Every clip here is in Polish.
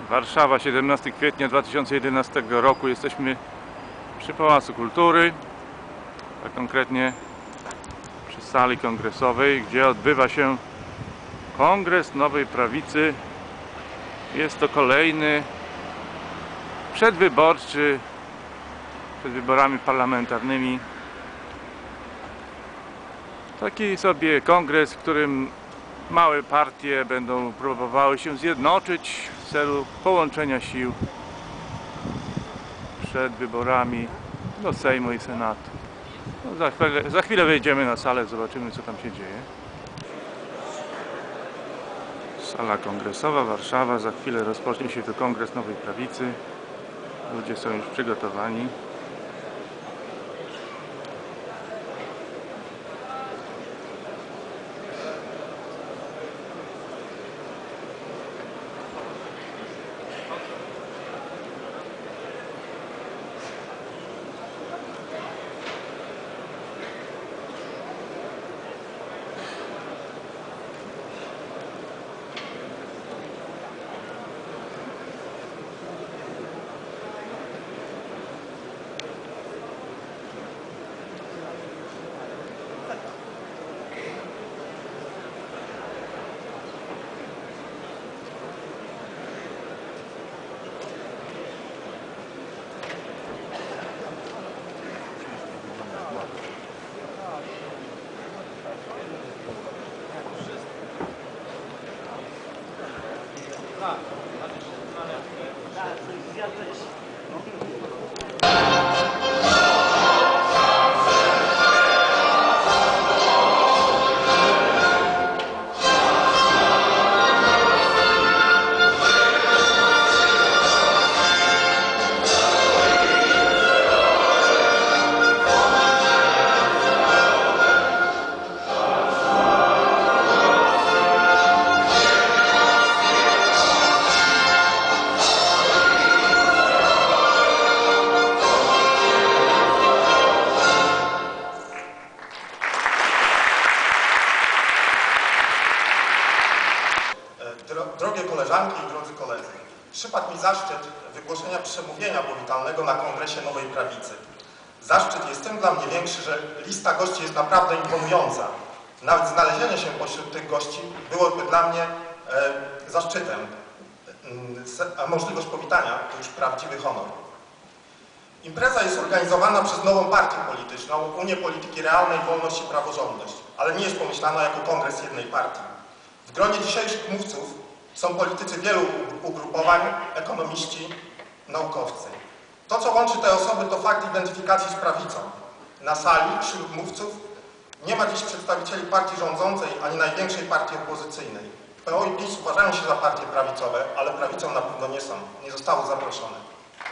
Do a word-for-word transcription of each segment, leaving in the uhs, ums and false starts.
Warszawa, siedemnastego kwietnia dwa tysiące jedenastego roku. Jesteśmy przy Pałacu Kultury, a konkretnie przy sali kongresowej, gdzie odbywa się Kongres Nowej Prawicy. Jest to kolejny przedwyborczy, przed wyborami parlamentarnymi, taki sobie kongres, w którym małe partie będą próbowały się zjednoczyć w celu połączenia sił przed wyborami do Sejmu i Senatu. No za, chwilę, za chwilę wejdziemy na salę, zobaczymy, co tam się dzieje. Sala kongresowa, Warszawa. Za chwilę rozpocznie się tu Kongres Nowej Prawicy. Ludzie są już przygotowani. Drogie koleżanki i drodzy koledzy, przypadł mi zaszczyt wygłoszenia przemówienia powitalnego na Kongresie Nowej Prawicy. Zaszczyt jest tym dla mnie większy, że lista gości jest naprawdę imponująca. Nawet znalezienie się pośród tych gości byłoby dla mnie e, zaszczytem, a możliwość powitania to już prawdziwy honor. Impreza jest organizowana przez nową partię polityczną, Unię Polityki Realnej, Wolność i Praworządność, ale nie jest pomyślana jako kongres jednej partii. W gronie dzisiejszych mówców są politycy wielu ugrupowań, ekonomiści, naukowcy. To, co łączy te osoby, to fakt identyfikacji z prawicą. Na sali wśród mówców nie ma dziś przedstawicieli partii rządzącej ani największej partii opozycyjnej. P O i PiS uważają się za partie prawicowe, ale prawicą na pewno nie są. Nie zostały zaproszone.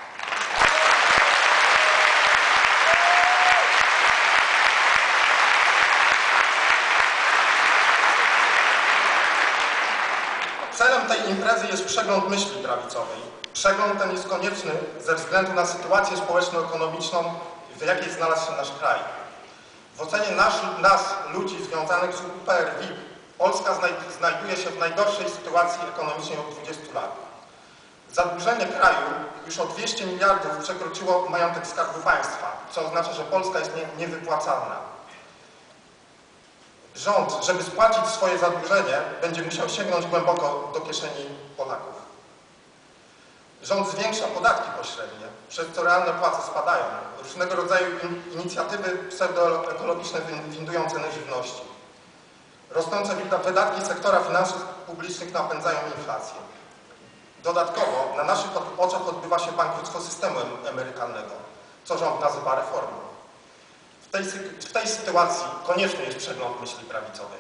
Celem tej imprezy jest przegląd myśli prawicowej. Przegląd ten jest konieczny ze względu na sytuację społeczno-ekonomiczną, w jakiej znalazł się nasz kraj. W ocenie nas, nas ludzi związanych z U P R W I P, Polska znajduje się w najgorszej sytuacji ekonomicznej od dwudziestu lat. Zadłużenie kraju już o dwieście miliardów przekroczyło majątek Skarbu Państwa, co oznacza, że Polska jest nie, niewypłacalna. Rząd, żeby spłacić swoje zadłużenie, będzie musiał sięgnąć głęboko do kieszeni Polaków. Rząd zwiększa podatki pośrednie, przez co realne płace spadają. Różnego rodzaju in inicjatywy pseudoekologiczne windują ceny żywności. Rosnące wydatki sektora finansów publicznych napędzają inflację. Dodatkowo na naszych oczach odbywa się bankructwo systemu emerytalnego, co rząd nazywa reformą. W tej, w tej sytuacji konieczny jest przegląd myśli prawicowej.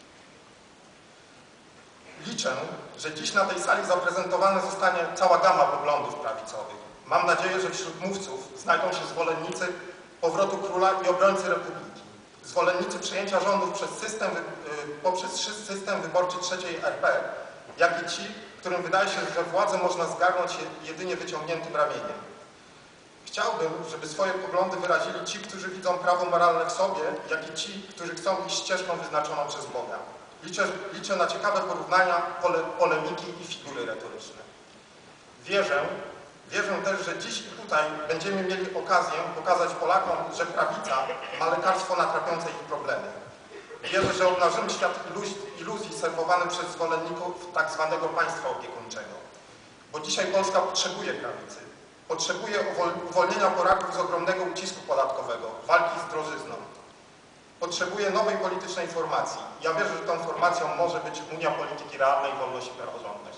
Liczę, że dziś na tej sali zaprezentowana zostanie cała gama poglądów prawicowych. Mam nadzieję, że wśród mówców znajdą się zwolennicy powrotu króla i obrońcy republiki. Zwolennicy przejęcia rządów przez system, poprzez system wyborczy trzeciej R P, jak i ci, którym wydaje się, że władzę można zgarnąć jedynie wyciągniętym ramieniem. Chciałbym, żeby swoje poglądy wyrazili ci, którzy widzą prawo moralne w sobie, jak i ci, którzy chcą iść ścieżką wyznaczoną przez Boga. Liczę, liczę na ciekawe porównania, pole, polemiki i figury retoryczne. Wierzę, wierzę też, że dziś i tutaj będziemy mieli okazję pokazać Polakom, że prawica ma lekarstwo na trapiące ich problemy. Wierzę, że obnażymy świat iluzji serwowany przez zwolenników tak zwanego państwa opiekuńczego. Bo dzisiaj Polska potrzebuje prawicy. Potrzebuje uwolnienia Polaków z ogromnego ucisku podatkowego, walki z drożyzną. Potrzebuje nowej politycznej formacji. Ja wierzę, że tą formacją może być Unia Polityki Realnej, Wolność i Praworządność.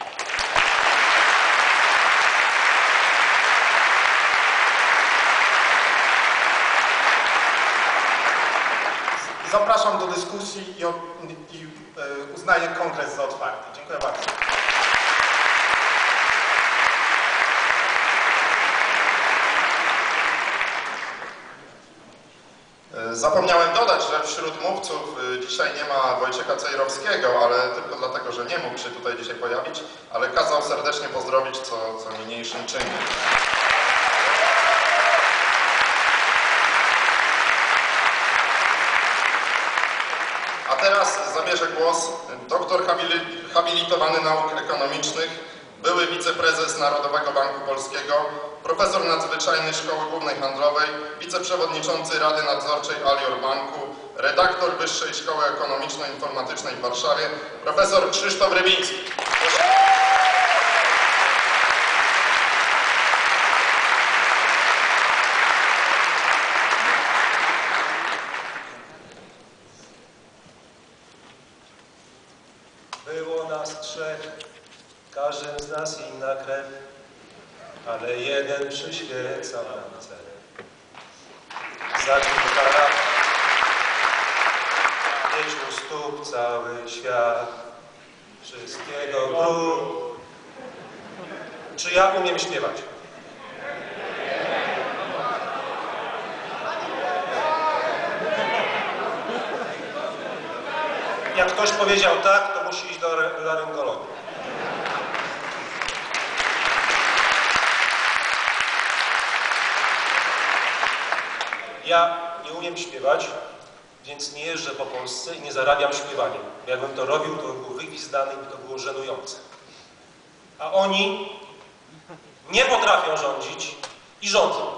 Zapraszam do dyskusji i, i e, uznaję kongres za otwarty. Dziękuję bardzo. Zapomniałem dodać, że wśród mówców dzisiaj nie ma Wojciecha Cejrowskiego, ale tylko dlatego, że nie mógł się tutaj dzisiaj pojawić, ale kazał serdecznie pozdrowić, co, co niniejszym czyni. A teraz zabierze głos doktor habilitowany nauk ekonomicznych, były wiceprezes Narodowego Banku Polskiego, profesor nadzwyczajny Szkoły Głównej Handlowej, wiceprzewodniczący Rady Nadzorczej Alior Banku, redaktor Wyższej Szkoły Ekonomiczno-Informatycznej w Warszawie, profesor Krzysztof Rybiński. Proszę. Było nas trzech, każdym z nas inna krew, ale jeden przyświeca nam cel. Za kilka lat mieć u stóp cały świat, wszystkiego grób. Czy ja umiem śpiewać? Jak ktoś powiedział tak, to musi iść do laryngologa. Ja nie umiem śpiewać, więc nie jeżdżę po Polsce i nie zarabiam śpiewaniem. Jakbym to robił, to bym był wygwizdany i by to było żenujące. A oni nie potrafią rządzić i rządzą.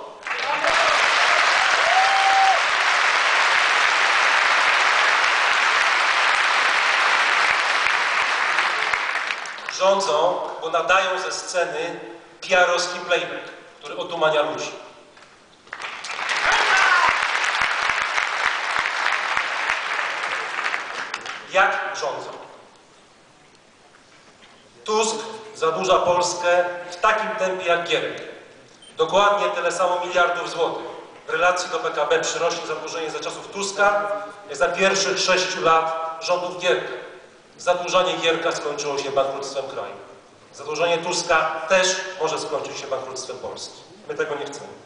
Rządzą, bo nadają ze sceny P R-owski playback, który otumania ludzi. Jak rządzą? Tusk zadłuża Polskę w takim tempie jak Gierek. Dokładnie tyle samo miliardów złotych. W relacji do P K B przyrośnie zadłużenie za czasów Tuska, jak za pierwszych sześciu lat rządów Gierka. Zadłużanie Gierka skończyło się bankructwem kraju. Zadłużenie Tuska też może skończyć się bankructwem Polski. My tego nie chcemy.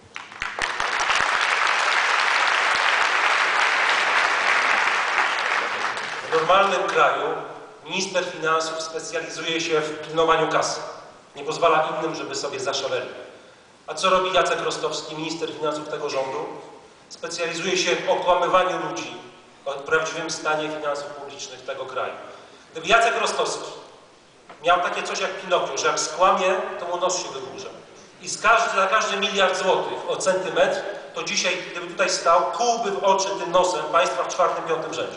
W normalnym kraju minister finansów specjalizuje się w pilnowaniu kasy. Nie pozwala innym, żeby sobie zaszaleli. A co robi Jacek Rostowski, minister finansów tego rządu? Specjalizuje się w okłamywaniu ludzi o prawdziwym stanie finansów publicznych tego kraju. Gdyby Jacek Rostowski miał takie coś jak Pinokio, że jak skłamie, to mu nos się wydłuża. I z każdy, za każdy miliard złotych o centymetr, to dzisiaj, gdyby tutaj stał, kłułby w oczy tym nosem państwa w czwartym, piątym rzędzie.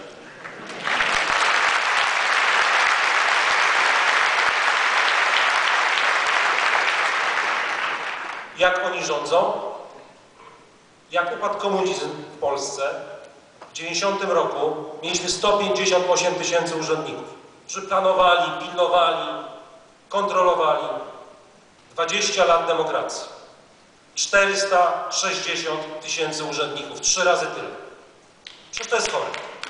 Jak oni rządzą? Jak upadł komunizm w Polsce, w dziewięćdziesiątym roku mieliśmy sto pięćdziesiąt osiem tysięcy urzędników, którzy planowali, pilnowali, kontrolowali. dwadzieścia lat demokracji. czterysta sześćdziesiąt tysięcy urzędników, trzy razy tyle. Przecież to jest chore.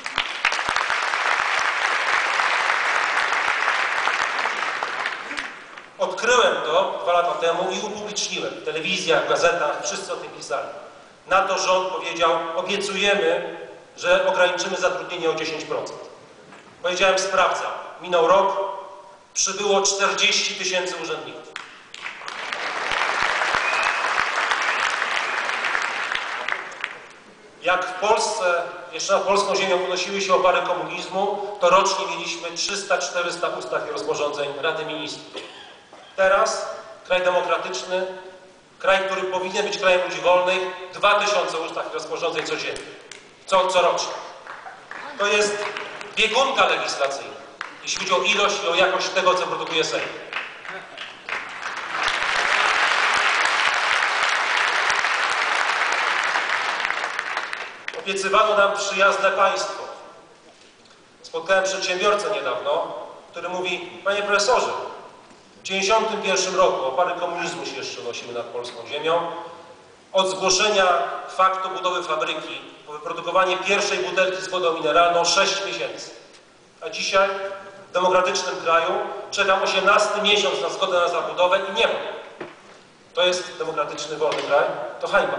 Odkryłem to dwa lata temu i upubliczniłem w telewizjach, w gazetach, wszyscy o tym pisali. Na to rząd powiedział, obiecujemy, że ograniczymy zatrudnienie o dziesięć procent. Powiedziałem, sprawdzam. Minął rok, przybyło czterdzieści tysięcy urzędników. Jak w Polsce, jeszcze nad polską ziemią unosiły się opary komunizmu, to rocznie mieliśmy trzysta czterysta ustaw i rozporządzeń Rady Ministrów. Teraz kraj demokratyczny, kraj, który powinien być krajem ludzi wolnych, dwa tysiące ustaw i rozporządzeń codziennie, co, corocznie. To jest biegunka legislacyjna, jeśli chodzi o ilość i o jakość tego, co produkuje Sejm. Obiecywano nam przyjazne państwo. Spotkałem przedsiębiorcę niedawno, który mówi: panie profesorze, w dziewięćdziesiątym pierwszym roku opary komunizmu się jeszcze nosiły nad polską ziemią. Od zgłoszenia faktu budowy fabryki po wyprodukowanie pierwszej butelki z wodą mineralną sześć miesięcy. A dzisiaj w demokratycznym kraju czekam osiemnasty miesiąc na zgodę na zabudowę i nie ma. To jest demokratyczny, wolny kraj? To hańba.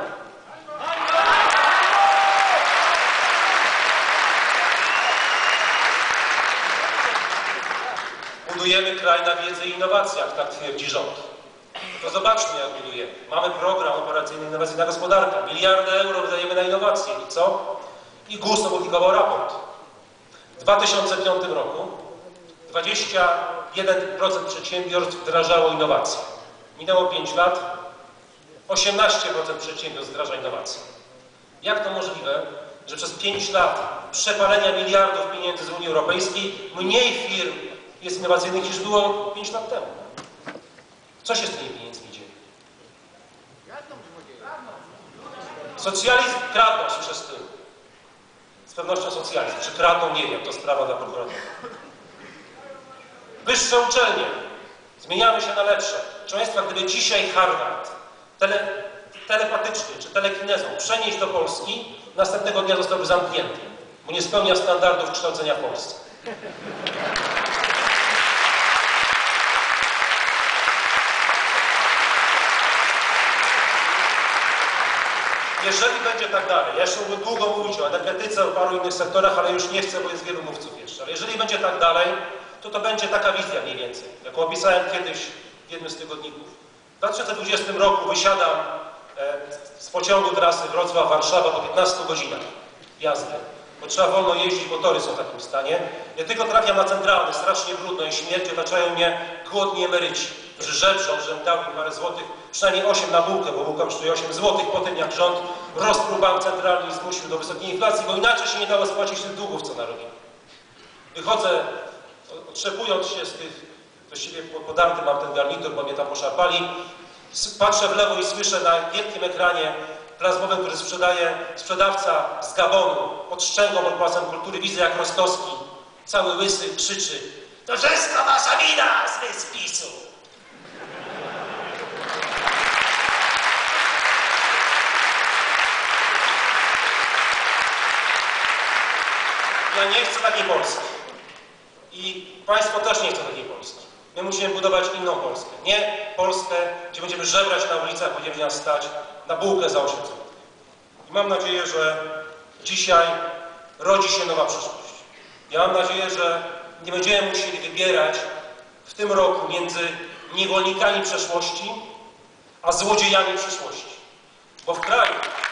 Budujemy kraj na wiedzy i innowacjach, tak twierdzi rząd. To zobaczmy, jak budujemy. Mamy program operacyjny Innowacyjna Gospodarka. Miliardy euro wydajemy na innowacje. I co? I G U S opublikował raport. W dwa tysiące piątym roku dwadzieścia jeden procent przedsiębiorstw wdrażało innowacje. Minęło pięć lat, osiemnaście procent przedsiębiorstw wdraża innowacje. Jak to możliwe, że przez pięć lat przepalenia miliardów pieniędzy z Unii Europejskiej mniej firm jest innowacyjnych niż było pięć lat temu? Co się z tymi pieniędzmi dzieje? Socjalizm kradną, słyszę z tyłu. Z pewnością socjalizm. Czy kradną? Nie wiem, to sprawa dla prokuratora. Wyższe uczelnie. Zmieniamy się na lepsze. Proszę Państwa, gdyby dzisiaj Harvard tele, telepatycznie czy telekinezą przenieść do Polski, następnego dnia zostałby zamknięty, bo nie spełnia standardów kształcenia w Polsce. Jeżeli będzie tak dalej, ja jeszcze mógłbym długo mówić o energetyce, o paru innych sektorach, ale już nie chcę, bo jest wielu mówców jeszcze. Ale jeżeli będzie tak dalej, to to będzie taka wizja mniej więcej, jaką opisałem kiedyś w jednym z tygodników. W dwa tysiące dwudziestym roku wysiadam e, z pociągu trasy Wrocław-Warszawa po piętnastu godzinach jazdy, bo trzeba wolno jeździć, bo tory są w takim stanie. Ja tylko trafiam na centralny, strasznie brudno i śmierć, otaczają mnie głodni emeryci, którzy żebrzą, że dał im parę złotych, przynajmniej osiem na bułkę, bo bułka kosztuje osiem złotych, po tym jak rząd rozprół bank centralny i zmusił do wysokiej inflacji, bo inaczej się nie dało spłacić tych długów, co narobili. Wychodzę, otrzepując się z tych, właściwie podarty mam ten garnitur, bo mnie tam poszarpali, patrzę w lewo i słyszę na wielkim ekranie plazmowym, który sprzedaje sprzedawca z Gabonu pod Szczęgą, pod Pałacem Kultury, widzę, jak Rostowski, cały łysy, krzyczy: to wszystko wasza wina, z wyspisu. Ja nie chcę takiej Polski. I Państwo też nie chcą takiej Polski. My musimy budować inną Polskę. Nie Polskę, gdzie będziemy żebrać na ulicach, będziemy nas stać na bułkę za osiem złotych. I mam nadzieję, że dzisiaj rodzi się nowa przyszłość. Ja mam nadzieję, że nie będziemy musieli wybierać w tym roku między niewolnikami przeszłości, a złodziejami przyszłości. Bo w kraju,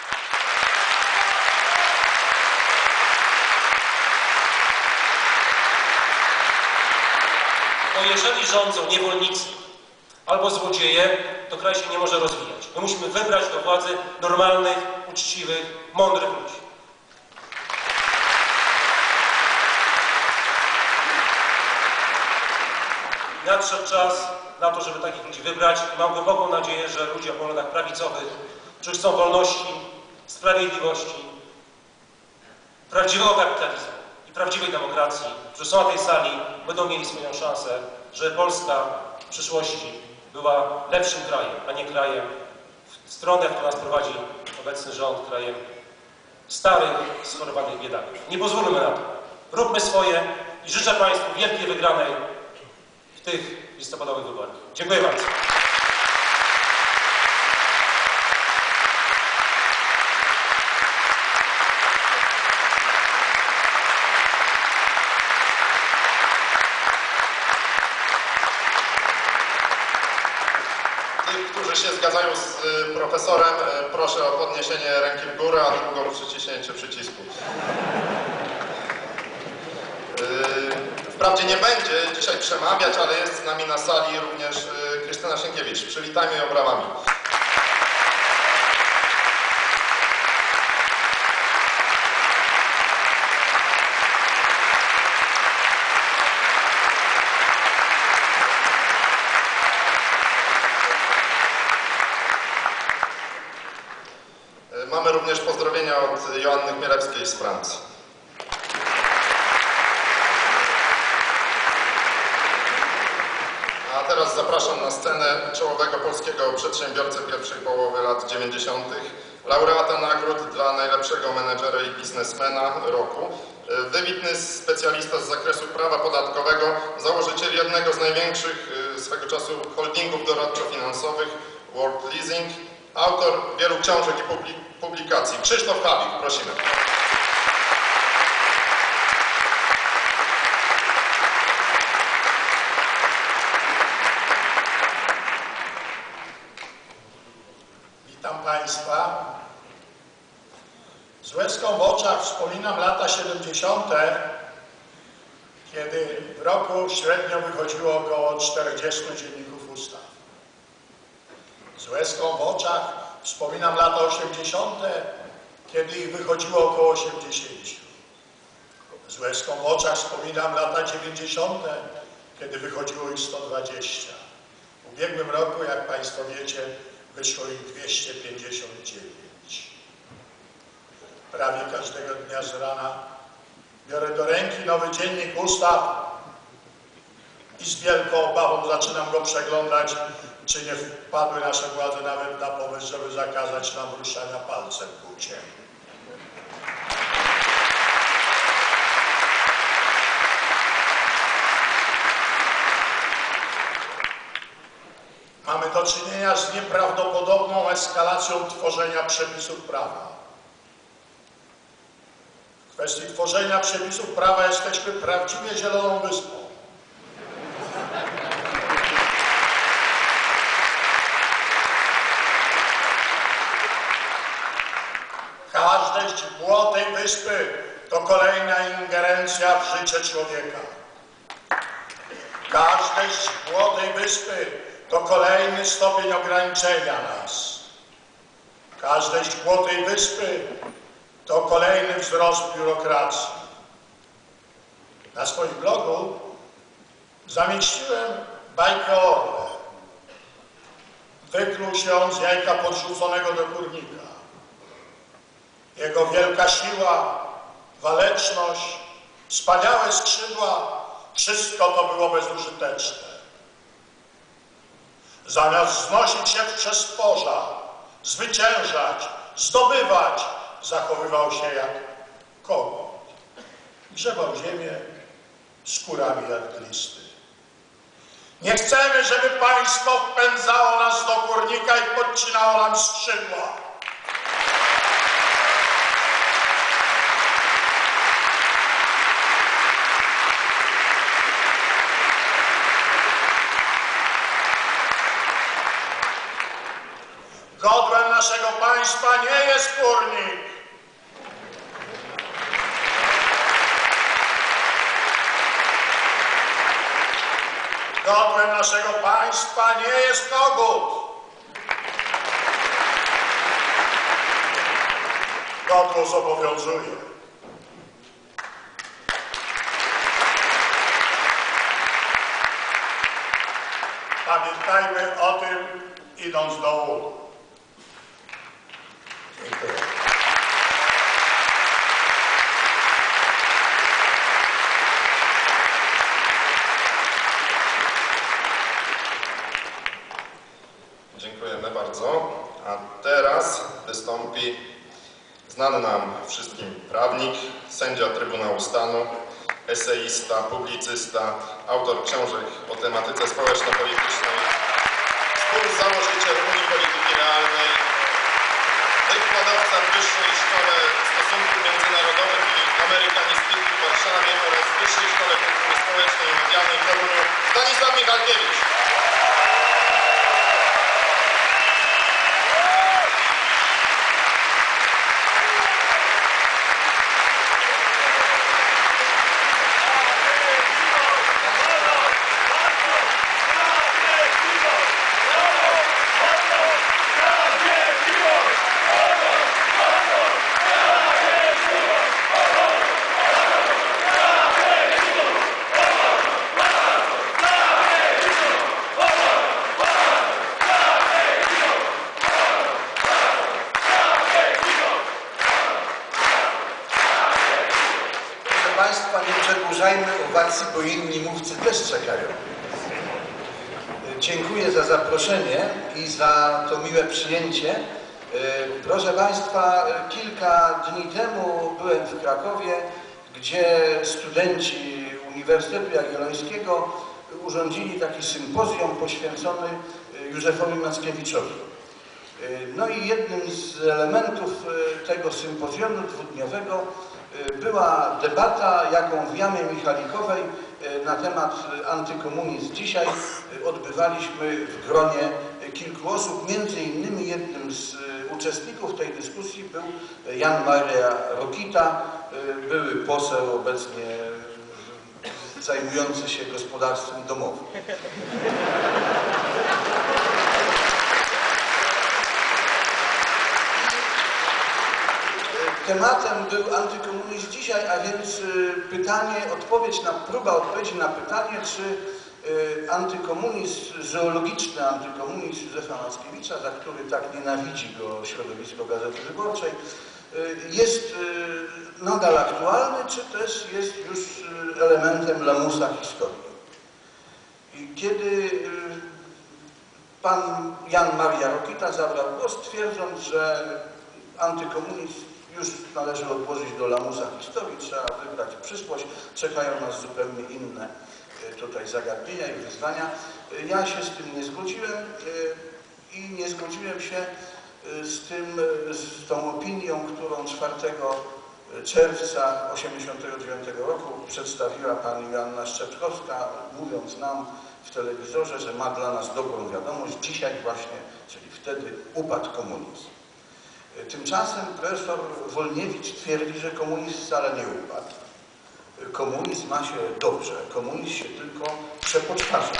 bo jeżeli rządzą niewolnicy albo złodzieje, to kraj się nie może rozwijać. My musimy wybrać do władzy normalnych, uczciwych, mądrych ludzi. Nadszedł czas na to, żeby takich ludzi wybrać. I mam głęboką nadzieję, że ludzie o poglądach prawicowych, którzy chcą wolności, sprawiedliwości, prawdziwego kapitalizmu i prawdziwej demokracji, którzy są na tej sali, będą mieli swoją szansę, żeby Polska w przyszłości była lepszym krajem, a nie krajem w stronę, w którą nas prowadzi obecny rząd, krajem starych, schorowanych biedaków. Nie pozwólmy na to. Róbmy swoje i życzę Państwu wielkiej wygranej w tych listopadowych wyborach. Dziękuję bardzo. Którzy się zgadzają z profesorem, proszę o podniesienie ręki w górę, a drugą przyciśnięcie przycisku. Wprawdzie nie będzie dzisiaj przemawiać, ale jest z nami na sali również Krystyna Sienkiewicz. Przywitajmy ją brawami. Mamy również pozdrowienia od Joanny Chmielewskiej z Francji. A teraz zapraszam na scenę czołowego polskiego przedsiębiorcę pierwszej połowy lat dziewięćdziesiątych, laureata nagród dla najlepszego menedżera i biznesmena roku, wybitny specjalista z zakresu prawa podatkowego, założyciel jednego z największych swego czasu holdingów doradczo-finansowych, World Leasing, autor wielu książek i publikacji. Krzysztof Habik, prosimy. Witam Państwa. Z łezką w oczach wspominam lata siedemdziesiąte, kiedy w roku średnio wychodziło około czterdziestu dzienników ustaw. Z łezką w oczach wspominam lata osiemdziesiąte, kiedy ich wychodziło około osiemdziesięciu. Z łezką w oczach wspominam lata dziewięćdziesiąte, kiedy wychodziło ich sto dwadzieścia. W ubiegłym roku, jak Państwo wiecie, wyszło ich dwieście pięćdziesiąt dziewięć. Prawie każdego dnia z rana biorę do ręki nowy dziennik ustaw i z wielką obawą zaczynam go przeglądać, czy nie wpadły nasze władze nawet na pomysł, żeby zakazać nam ruszania palcem ku cieniu. Mamy do czynienia z nieprawdopodobną eskalacją tworzenia przepisów prawa. W kwestii tworzenia przepisów prawa jesteśmy prawdziwie zieloną wyspą. Każde źdźbło tej wyspy to kolejna ingerencja w życie człowieka. Każde źdźbło tej wyspy to kolejny stopień ograniczenia nas. Każde źdźbło tej wyspy to kolejny wzrost biurokracji. Na swoim blogu zamieściłem bajkę o orle. Wykluł się on z jajka podrzuconego do kurnika. Jego wielka siła, waleczność, wspaniałe skrzydła, wszystko to było bezużyteczne. Zamiast wznosić się w przestworza, zwyciężać, zdobywać, zachowywał się jak kogut. Grzebał ziemię skórami jak glisty. Nie chcemy, żeby państwo wpędzało nas do kurnika i podcinało nam skrzydła. Godłem naszego państwa nie jest kurnik. Godłem naszego państwa nie jest kogut. Godło zobowiązuje. Pamiętajmy o tym, idąc do łóg. Dziękuję. Dziękujemy bardzo. A teraz wystąpi znany nam wszystkim prawnik, sędzia Trybunału Stanu, eseista, publicysta, autor książek o tematyce społeczno-politycznej, współzałożyciel Unii Polityki Realnej, wykładowca w Wyższej Szkole Stosunków Międzynarodowych i Amerykanistyki w Warszawie oraz Wyższej Szkole Kultury Społecznej i Medialnej w Toruniu, Stanisław Michalkiewicz. Państwa, nie przedłużajmy owacji, bo inni mówcy też czekają. Dziękuję za zaproszenie i za to miłe przyjęcie. Proszę Państwa, kilka dni temu byłem w Krakowie, gdzie studenci Uniwersytetu Jagiellońskiego urządzili taki sympozjum poświęcony Józefowi Mackiewiczowi. No i jednym z elementów tego sympozjonu dwudniowego była debata, jaką w Jamie Michalikowej na temat antykomunizm dzisiaj odbywaliśmy w gronie kilku osób. Między innymi jednym z uczestników tej dyskusji był Jan Maria Rokita, były poseł obecnie zajmujący się gospodarstwem domowym. Tematem był antykomunizm dzisiaj, a więc pytanie, odpowiedź na, próba odpowiedzi na pytanie, czy antykomunizm, zoologiczny antykomunizm Józefa Mackiewicza, za który tak nienawidzi go środowisko Gazety Wyborczej, jest nadal aktualny, czy też jest już elementem lamusa historii. I kiedy pan Jan Maria Rokita zabrał głos, twierdząc, że antykomunizm już należy odłożyć do lamusa historii, trzeba wybrać przyszłość, czekają nas zupełnie inne tutaj zagadnienia i wyzwania. Ja się z tym nie zgodziłem i nie zgodziłem się z tym, z tą opinią, którą czwartego czerwca tysiąc dziewięćset osiemdziesiątego dziewiątego roku przedstawiła pani Joanna Szczepkowska, mówiąc nam w telewizorze, że ma dla nas dobrą wiadomość. Dzisiaj właśnie, czyli wtedy, upadł komunizm. Tymczasem profesor Wolniewicz twierdzi, że komunizm wcale nie upadł. Komunizm ma się dobrze, komunizm się tylko przepoczwarza.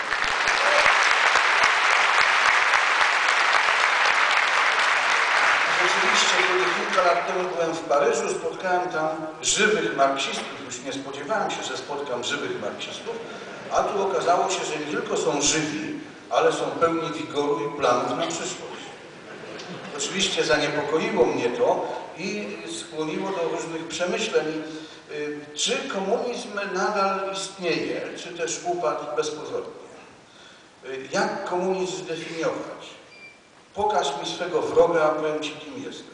Rzeczywiście, kiedy kilka lat temu byłem w Paryżu, spotkałem tam żywych marksistów. Już nie spodziewałem się, że spotkam żywych marksistów, a tu okazało się, że nie tylko są żywi, ale są pełni wigoru i planów na przyszłość. Oczywiście zaniepokoiło mnie to i skłoniło do różnych przemyśleń. Czy komunizm nadal istnieje, czy też upadł bezpowrotnie? Jak komunizm zdefiniować? Pokaż mi swego wroga, a powiem ci, kim jesteś.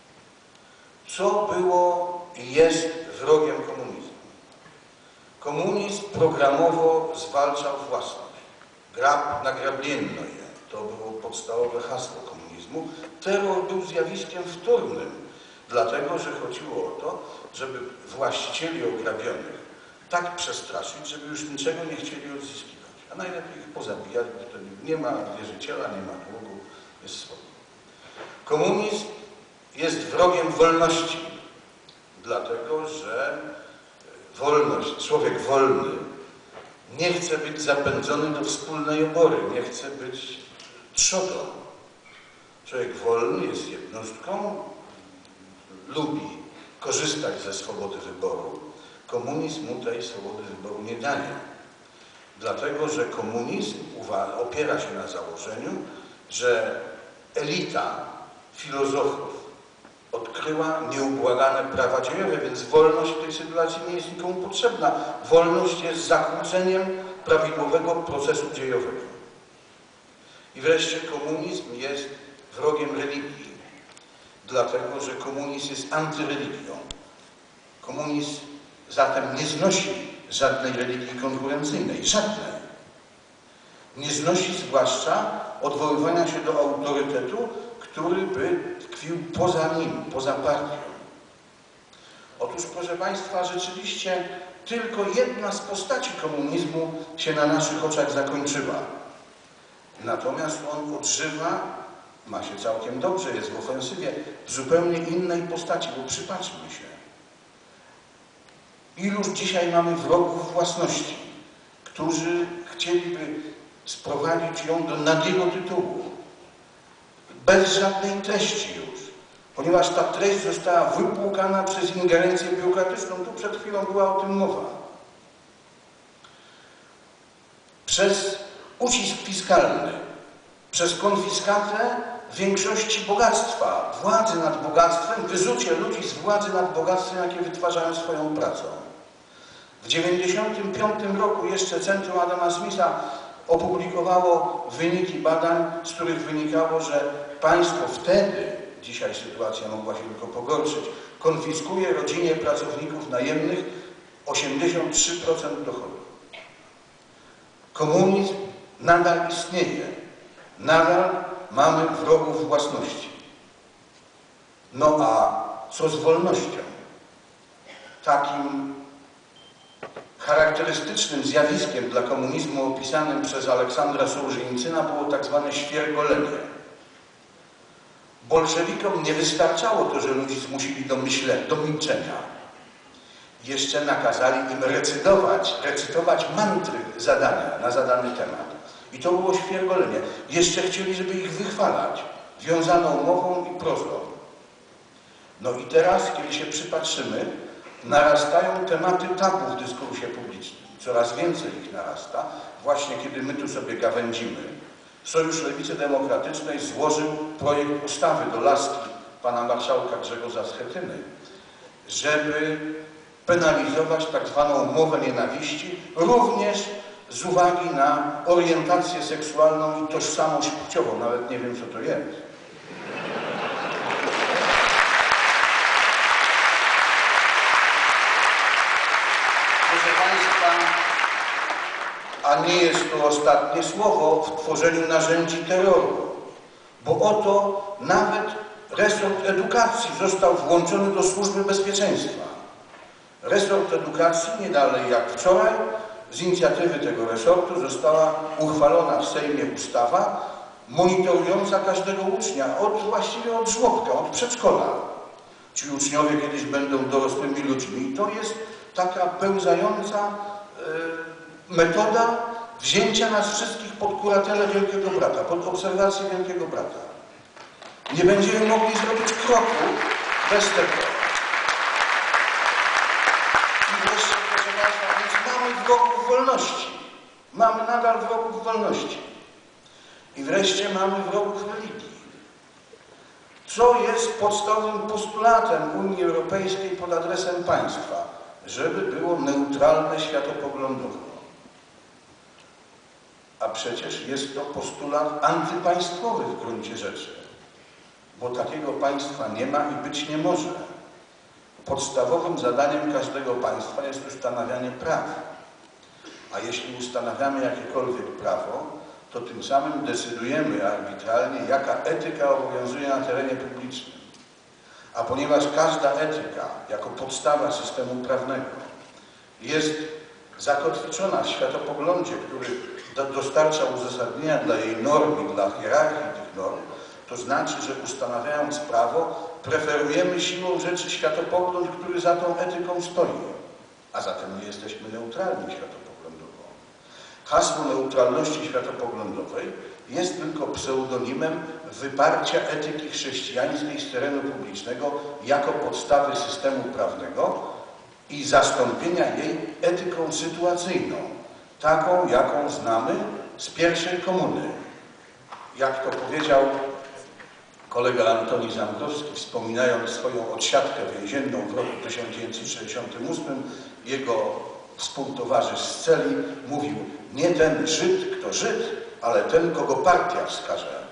Co było i jest wrogiem komunizmu? Komunizm programowo zwalczał własność. Grab nagrabienno je. To było podstawowe hasło komunizmu. Terror był zjawiskiem wtórnym, dlatego że chodziło o to, żeby właścicieli ograbionych tak przestraszyć, żeby już niczego nie chcieli odzyskiwać. A najlepiej ich pozabijać, bo wtedy nie ma wierzyciela, nie ma długu, jest swobodny. Komunizm jest wrogiem wolności, dlatego że wolność, człowiek wolny nie chce być zapędzony do wspólnej obory, nie chce być trzodą. Człowiek wolny jest jednostką, lubi korzystać ze swobody wyboru. Komunizm mu tej swobody wyboru nie daje. Dlatego, że komunizm opiera się na założeniu, że elita filozofów odkryła nieubłagane prawa dziejowe, więc wolność w tej sytuacji nie jest nikomu potrzebna. Wolność jest zakłóceniem prawidłowego procesu dziejowego. I wreszcie komunizm jest wrogiem religii, dlatego że komunizm jest antyreligią. Komunizm zatem nie znosi żadnej religii konkurencyjnej, żadnej. Nie znosi zwłaszcza odwoływania się do autorytetu, który by tkwił poza nim, poza partią. Otóż, proszę Państwa, rzeczywiście tylko jedna z postaci komunizmu się na naszych oczach zakończyła. Natomiast on odżywa, ma się całkiem dobrze, jest w ofensywie, w zupełnie innej postaci, bo przypatrzmy się. Iluż dzisiaj mamy wrogów własności, którzy chcieliby sprowadzić ją do nagiego tytułu, bez żadnej treści już, ponieważ ta treść została wypłukana przez ingerencję biurokratyczną. Tu przed chwilą była o tym mowa. Przez ucisk fiskalny, przez konfiskatę większości bogactwa, władzy nad bogactwem, wyrzucie ludzi z władzy nad bogactwem, jakie wytwarzają swoją pracą. W dziewięćdziesiątym piątym roku jeszcze Centrum Adama Smitha opublikowało wyniki badań, z których wynikało, że państwo wtedy, dzisiaj sytuacja mogła się tylko pogorszyć, konfiskuje rodzinie pracowników najemnych osiemdziesiąt trzy procent dochodu. Komunizm nadal istnieje. Nadal mamy wrogów własności. No a co z wolnością? Takim charakterystycznym zjawiskiem dla komunizmu opisanym przez Aleksandra Sołżenicyna było tak zwane świergolenie. Bolszewikom nie wystarczało to, że ludzi zmusili do, myśle, do milczenia. Jeszcze nakazali im recytować, recytować mantry zadania na zadany temat. I to było świergolenie. Jeszcze chcieli, żeby ich wychwalać wiązaną mową i prozą. No i teraz, kiedy się przypatrzymy, narastają tematy tabu w dyskursie publicznym. Coraz więcej ich narasta, właśnie kiedy my tu sobie gawędzimy. Sojusz Lewicy Demokratycznej złożył projekt ustawy do laski pana marszałka Grzegorza Schetyny, żeby penalizować tak zwaną mowę nienawiści, również z uwagi na orientację seksualną i tożsamość płciową. Nawet nie wiem, co to jest. Proszę Państwa, a nie jest to ostatnie słowo w tworzeniu narzędzi terroru, bo oto nawet resort edukacji został włączony do Służby Bezpieczeństwa. Resort edukacji, nie dalej jak wczoraj, z inicjatywy tego resortu została uchwalona w Sejmie ustawa monitorująca każdego ucznia, od, właściwie od żłobka, od przedszkola. Ci uczniowie kiedyś będą dorosłymi ludźmi. To jest taka pełzająca y, metoda wzięcia nas wszystkich pod kuratelę Wielkiego Brata, pod obserwację Wielkiego Brata. Nie będziemy mogli zrobić kroku bez tego. I wreszcie, proszę Państwa, więc mamy wrogów wolności. Mamy nadal wrogów wolności. I wreszcie mamy wrogów religii. Co jest podstawowym postulatem Unii Europejskiej pod adresem państwa? Żeby było neutralne światopoglądowo. A przecież jest to postulat antypaństwowy w gruncie rzeczy, bo takiego państwa nie ma i być nie może. Podstawowym zadaniem każdego państwa jest ustanawianie praw. A jeśli ustanawiamy jakiekolwiek prawo, to tym samym decydujemy arbitralnie, jaka etyka obowiązuje na terenie publicznym. A ponieważ każda etyka, jako podstawa systemu prawnego, jest zakotwiczona w światopoglądzie, który dostarcza uzasadnienia dla jej norm i dla hierarchii tych norm, to znaczy, że ustanawiając prawo, preferujemy siłą rzeczy światopogląd, który za tą etyką stoi. A zatem nie jesteśmy neutralni światopoglądowo. Hasło neutralności światopoglądowej jest tylko pseudonimem wyparcia etyki chrześcijańskiej z terenu publicznego jako podstawy systemu prawnego i zastąpienia jej etyką sytuacyjną, taką, jaką znamy z pierwszej komuny. Jak to powiedział kolega Antoni Zambrowski, wspominając swoją odsiadkę więzienną w roku tysiąc dziewięćset sześćdziesiątym ósmym, jego współtowarzysz z celi mówił: nie ten Żyd, kto Żyd, ale ten, kogo partia wskaże.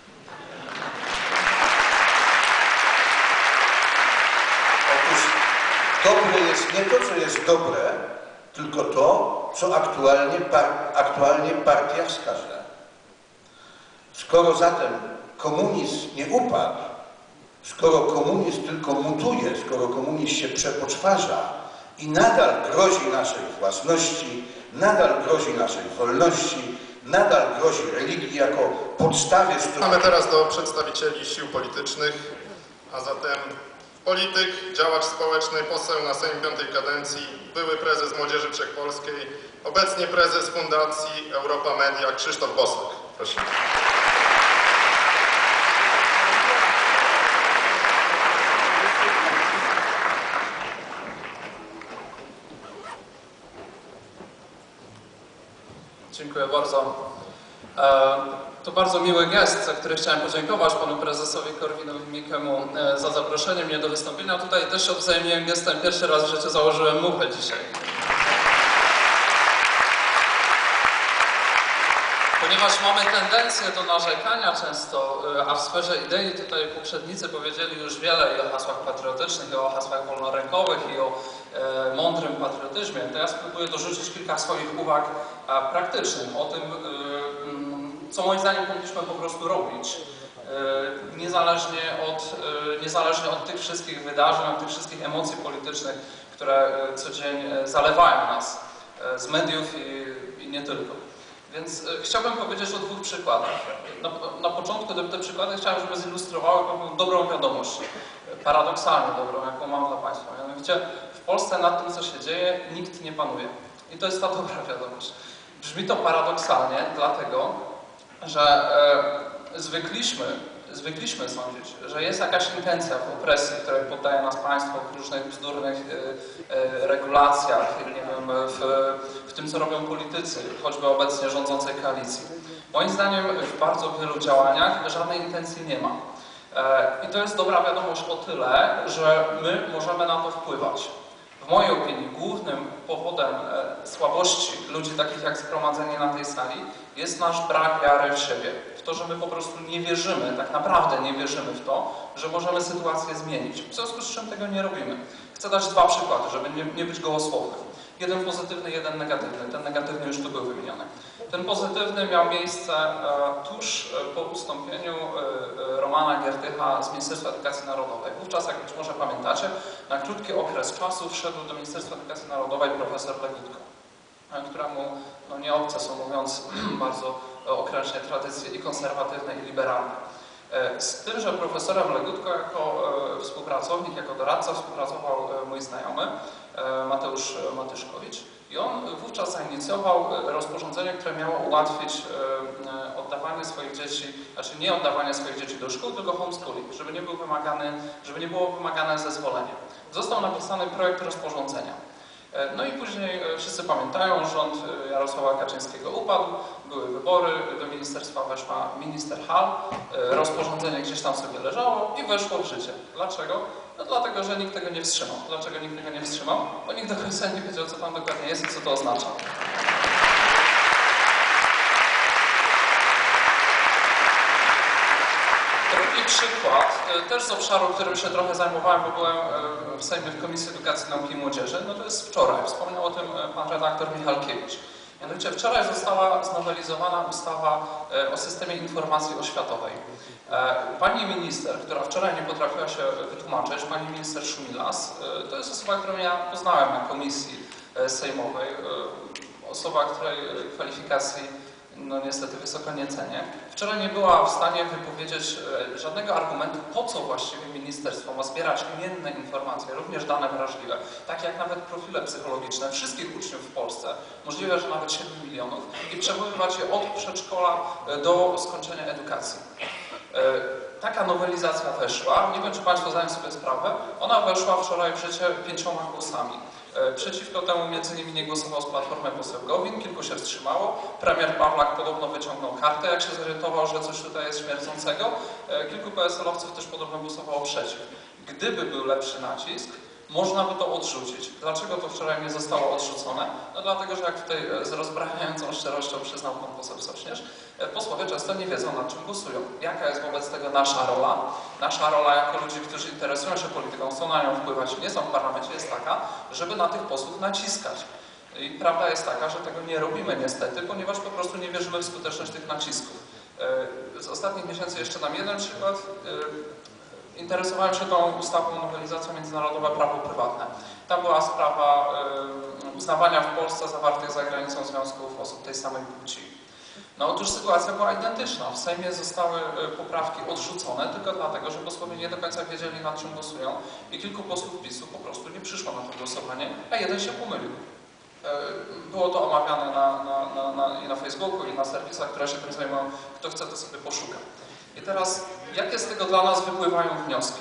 Otóż dobre jest nie to, co jest dobre, tylko to, co aktualnie, par aktualnie partia wskaże. Skoro zatem komunizm nie upadł, skoro komunizm tylko mutuje, skoro komunizm się przepoczwarza i nadal grozi naszej własności, nadal grozi naszej wolności, nadal grozi religii jako podstawie... Mamy teraz do przedstawicieli sił politycznych, a zatem polityk, działacz społeczny, poseł na Sejm piątej kadencji, były prezes Młodzieży Wszechpolskiej, obecnie prezes Fundacji Europa Media Krzysztof Bosak. Proszę. Dziękuję bardzo. E, to bardzo miły gest, za który chciałem podziękować panu prezesowi Korwin-Mikkemu e, za zaproszenie mnie do wystąpienia. Tutaj też odwzajemniłem gestem. Pierwszy raz w życiu założyłem muchę dzisiaj. Ponieważ mamy tendencję do narzekania często, a w sferze idei tutaj poprzednicy powiedzieli już wiele i o hasłach patriotycznych, i o hasłach wolnorynkowych, i o e, mądrym patriotyzmie, to ja spróbuję dorzucić kilka swoich uwag a, praktycznych o tym, e, co moim zdaniem powinniśmy po prostu robić. E, niezależnie, od, e, niezależnie od tych wszystkich wydarzeń, od tych wszystkich emocji politycznych, które e, co dzień e, zalewają nas e, z mediów i, i nie tylko. Więc e, chciałbym powiedzieć o dwóch przykładach. Na, na początku te, te przykłady chciałem, żeby zilustrowały pewną dobrą wiadomość, paradoksalnie dobrą, jaką mam dla Państwa. Mianowicie w Polsce nad tym, co się dzieje, nikt nie panuje. I to jest ta dobra wiadomość. Brzmi to paradoksalnie, dlatego, że e, zwykliśmy, zwykliśmy sądzić, że jest jakaś intencja w opresji, której poddaje nas państwo w różnych bzdurnych e, e, regulacjach, nie wiem, w, w tym, co robią politycy, choćby obecnie rządzącej koalicji. Moim zdaniem w bardzo wielu działaniach żadnej intencji nie ma. E, I to jest dobra wiadomość o tyle, że my możemy na to wpływać. W mojej opinii głównym powodem e, słabości ludzi takich jak zgromadzeni na tej sali jest nasz brak wiary w siebie. W to, że my po prostu nie wierzymy, tak naprawdę nie wierzymy w to, że możemy sytuację zmienić. W związku z czym tego nie robimy. Chcę dać dwa przykłady, żeby nie, nie być gołosłownym. Jeden pozytywny, jeden negatywny. Ten negatywny już tu był wymieniony. Ten pozytywny miał miejsce e, tuż po ustąpieniu e, Romana Giertycha z Ministerstwa Edukacji Narodowej. Wówczas, jak być może pamiętacie, na krótki okres czasu wszedł do Ministerstwa Edukacji Narodowej profesor Legutko, e, któremu no, nie obce są, mówiąc bardzo okrężnie, tradycje i konserwatywne, i liberalne. E, z tym, że profesorem Legutko jako e, współpracownik, jako doradca współpracował e, mój znajomy, Mateusz Matyszkowicz, i on wówczas zainicjował rozporządzenie, które miało ułatwić oddawanie swoich dzieci, znaczy nie oddawanie swoich dzieci do szkół, tylko homeschooling, żeby nie, był wymagany, żeby nie było wymagane zezwolenie. Został napisany projekt rozporządzenia. No i później wszyscy pamiętają, rząd Jarosława Kaczyńskiego upadł, były wybory, do ministerstwa weszła minister Hall, rozporządzenie gdzieś tam sobie leżało i weszło w życie. Dlaczego? No dlatego, że nikt tego nie wstrzymał. Dlaczego nikt tego nie wstrzymał? Bo nikt do końca nie wiedział, co tam dokładnie jest i co to oznacza. Drugi przykład, też z obszaru, którym się trochę zajmowałem, bo byłem w Sejmie w Komisji Edukacji, Nauki i Młodzieży, no to jest wczoraj. Wspomniał o tym pan redaktor Michalkiewicz. Mianowicie wczoraj została znowelizowana ustawa o systemie informacji oświatowej. Pani minister, która wczoraj nie potrafiła się wytłumaczyć, pani minister Szumilas, to jest osoba, którą ja poznałem na komisji sejmowej, osoba, której kwalifikacji no niestety wysoko nie cenię. Wczoraj nie była w stanie wypowiedzieć żadnego argumentu, po co właściwie ministerstwo ma zbierać imienne informacje, również dane wrażliwe, takie jak nawet profile psychologiczne wszystkich uczniów w Polsce, możliwe, że nawet siedmiu milionów, i przechowywać je od przedszkola do skończenia edukacji. Taka nowelizacja weszła, nie wiem, czy Państwo zdają sobie sprawę, ona weszła wczoraj w życie pięcioma głosami. Przeciwko temu między innymi nie głosował z Platformy poseł Gowin, kilku się wstrzymało. Premier Pawlak podobno wyciągnął kartę, jak się zorientował, że coś tutaj jest śmierdzącego. Kilku P S L-owców też podobno głosowało przeciw. Gdyby był lepszy nacisk, można by to odrzucić. Dlaczego to wczoraj nie zostało odrzucone? No dlatego, że jak tutaj z rozbrajającą szczerością przyznał pan poseł Sośnierz, posłowie często nie wiedzą, nad czym głosują. Jaka jest wobec tego nasza rola? Nasza rola jako ludzi, którzy interesują się polityką, chcą na nią wpływać i nie są w parlamencie, jest taka, żeby na tych posłów naciskać. I prawda jest taka, że tego nie robimy niestety, ponieważ po prostu nie wierzymy w skuteczność tych nacisków. Z ostatnich miesięcy jeszcze dam jeden przykład. Interesowałem się tą ustawą, nowelizacją międzynarodowe prawo prywatne. Tam była sprawa y, uznawania w Polsce zawartych za granicą związków osób tej samej płci. No otóż sytuacja była identyczna. W Sejmie zostały y, poprawki odrzucone tylko dlatego, że posłowie nie do końca wiedzieli, nad czym głosują, i kilku posłów PiS-u po prostu nie przyszło na to głosowanie, a jeden się pomylił. Y, było to omawiane na, na, na, na, i na Facebooku, i na serwisach, które się tym zajmują. Kto chce, to sobie poszuka. I teraz, jakie z tego dla nas wypływają wnioski?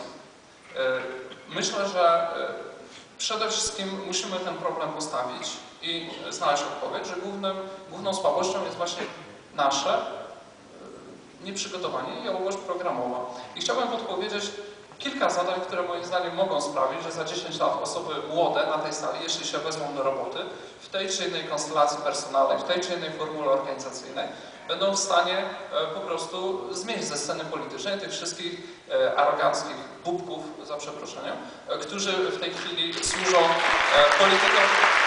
Myślę, że przede wszystkim musimy ten problem postawić i znaleźć odpowiedź, że głównym, główną słabością jest właśnie nasze nieprzygotowanie i jałowość programowa. I chciałbym podpowiedzieć kilka zadań, które moim zdaniem mogą sprawić, że za dziesięć lat osoby młode na tej sali, jeśli się wezmą do roboty, w tej czy innej konstelacji personalnej, w tej czy innej formule organizacyjnej, będą w stanie po prostu zmienić ze sceny politycznej tych wszystkich aroganckich bubków, za przeproszeniem, którzy w tej chwili służą politykom.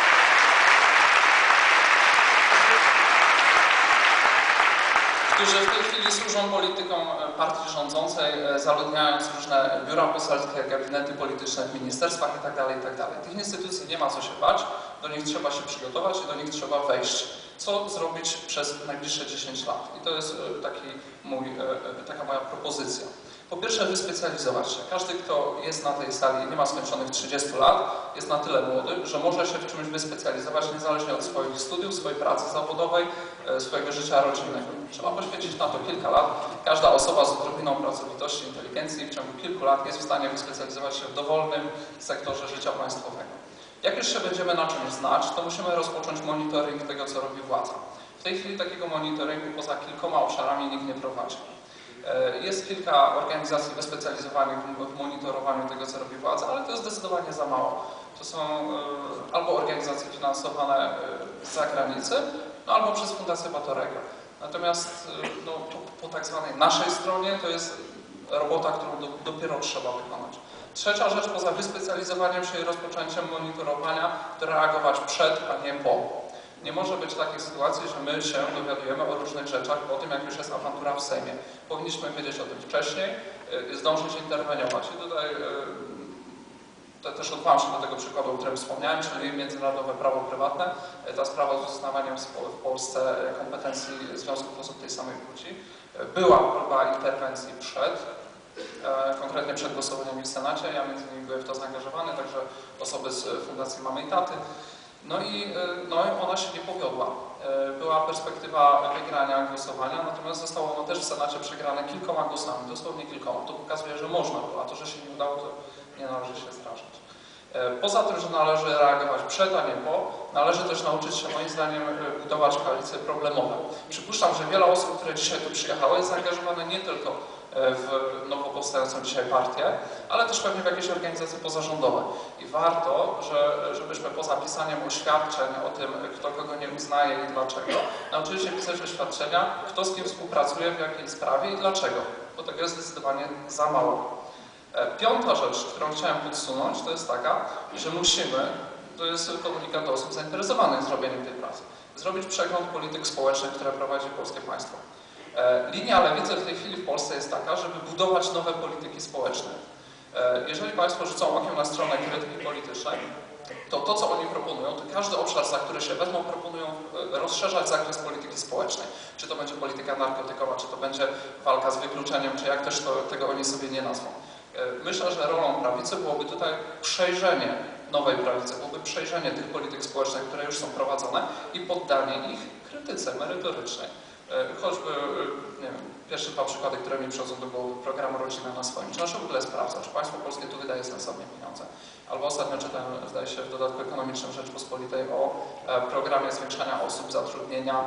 którzy w tej chwili służą politykom partii rządzącej, zaludniając różne biura poselskie, gabinety polityczne w ministerstwach itd., itd. Tych instytucji nie ma co się bać, do nich trzeba się przygotować i do nich trzeba wejść. Co zrobić przez najbliższe dziesięć lat? I to jest taki mój, taka moja propozycja. Po pierwsze, wyspecjalizować się. Każdy, kto jest na tej sali i nie ma skończonych trzydziestu lat, jest na tyle młody, że może się w czymś wyspecjalizować niezależnie od swoich studiów, swojej pracy zawodowej, swojego życia rodzinnego. Trzeba poświęcić na to kilka lat. Każda osoba z odrobiną pracowitości, inteligencji w ciągu kilku lat jest w stanie wyspecjalizować się w dowolnym sektorze życia państwowego. Jak już się będziemy na czymś znać, to musimy rozpocząć monitoring tego, co robi władza. W tej chwili takiego monitoringu poza kilkoma obszarami nikt nie prowadzi. Jest kilka organizacji wyspecjalizowanych w monitorowaniu tego, co robi władza, ale to jest zdecydowanie za mało. To są albo organizacje finansowane z zagranicy, no albo przez Fundację Batorego. Natomiast no, po, po tak zwanej naszej stronie to jest robota, którą do, dopiero trzeba wykonać. Trzecia rzecz, poza wyspecjalizowaniem się i rozpoczęciem monitorowania, to reagować przed, a nie po. Nie może być takiej sytuacji, że my się dowiadujemy o różnych rzeczach po tym, jak już jest awantura w Sejmie. Powinniśmy wiedzieć o tym wcześniej, zdążyć interweniować. I tutaj to też odwołam się do tego przykładu, o którym wspomniałem, czyli międzynarodowe prawo prywatne. Ta sprawa z uznawaniem w Polsce kompetencji związków osób tej samej płci. Była próba interwencji przed, konkretnie przed głosowaniem w Senacie. Ja między innymi byłem w to zaangażowany, także osoby z Fundacji Mamy i Taty. No i no, ona się nie powiodła. Była perspektywa wygrania głosowania, natomiast zostało ono też w Senacie przegrane kilkoma głosami, dosłownie kilkoma. To pokazuje, że można było, a to, że się nie udało, to nie należy się zrażać. Poza tym, że należy reagować przed, a nie po, należy też nauczyć się, moim zdaniem, budować koalicje problemowe. Przypuszczam, że wiele osób, które dzisiaj tu przyjechały, jest zaangażowane nie tylko w nowo powstającą dzisiaj partię, ale też pewnie w jakieś organizacje pozarządowe. I warto, że, żebyśmy poza pisaniem oświadczeń o tym, kto kogo nie uznaje i dlaczego, nauczyli się pisać oświadczenia, kto z kim współpracuje, w jakiej sprawie i dlaczego, bo tego jest zdecydowanie za mało. Piąta rzecz, którą chciałem podsunąć, to jest taka, że musimy, to jest komunikat do osób zainteresowanych zrobieniem tej pracy, zrobić przegląd polityk społecznych, które prowadzi polskie państwo. Linia lewicy w tej chwili w Polsce jest taka, żeby budować nowe polityki społeczne. Jeżeli Państwo rzucą okiem na stronę krytyki politycznej, to to, co oni proponują, to każdy obszar, za który się wezmą, proponują rozszerzać zakres polityki społecznej. Czy to będzie polityka narkotykowa, czy to będzie walka z wykluczeniem, czy jak też to, tego oni sobie nie nazwą. Myślę, że rolą prawicy byłoby tutaj przejrzenie nowej prawicy, byłoby przejrzenie tych polityk społecznych, które już są prowadzone i poddanie ich krytyce merytorycznej. Choćby, nie wiem, pierwsze dwa przykłady, które mi przychodzą do głowy, programu Rodzina na swoim. Czy nasze w ogóle sprawdza, czy państwo polskie tu wydaje sensownie pieniądze? Albo ostatnio czytałem, zdaje się, w dodatku ekonomicznym Rzeczpospolitej o programie zwiększania osób, zatrudnienia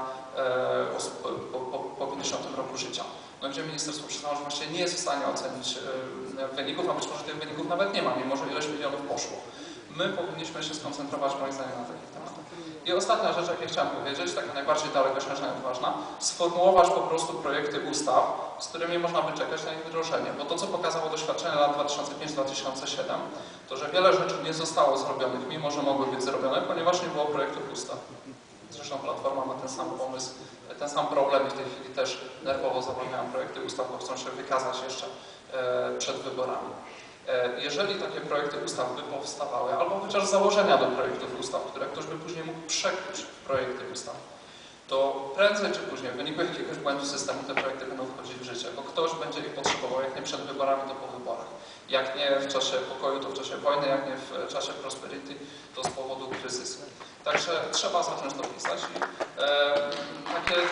osób po, po, po pięćdziesiątym roku życia. No, gdzie ministerstwo przyznało, że właściwie nie jest w stanie ocenić wyników, a być może tych wyników nawet nie ma, mimo że ileś milionów poszło. My powinniśmy się skoncentrować, moim zdaniem, na takich tematach. I ostatnia rzecz, jaką chciałem powiedzieć, taka najbardziej dalekosiężna i ważna, sformułować po prostu projekty ustaw, z którymi można by czekać na ich wdrożenie. Bo to, co pokazało doświadczenie lat dwa tysiące piąty do dwa tysiące siódmego, to że wiele rzeczy nie zostało zrobionych, mimo że mogły być zrobione, ponieważ nie było projektów ustaw. Zresztą Platforma ma ten sam pomysł, ten sam problem i w tej chwili też nerwowo zabraniają projekty ustaw, bo chcą się wykazać jeszcze przed wyborami. Jeżeli takie projekty ustaw by powstawały, albo chociaż założenia do projektów ustaw, które ktoś by później mógł przekuć w projekty ustaw, to prędzej czy później w wyniku jakiegoś błędu systemu te projekty będą wchodzić w życie, bo ktoś będzie ich potrzebował, jak nie przed wyborami, to po wyborach. Jak nie w czasie pokoju, to w czasie wojny, jak nie w czasie prosperity, to z powodu kryzysu. Także trzeba zacząć to pisać i e, takie...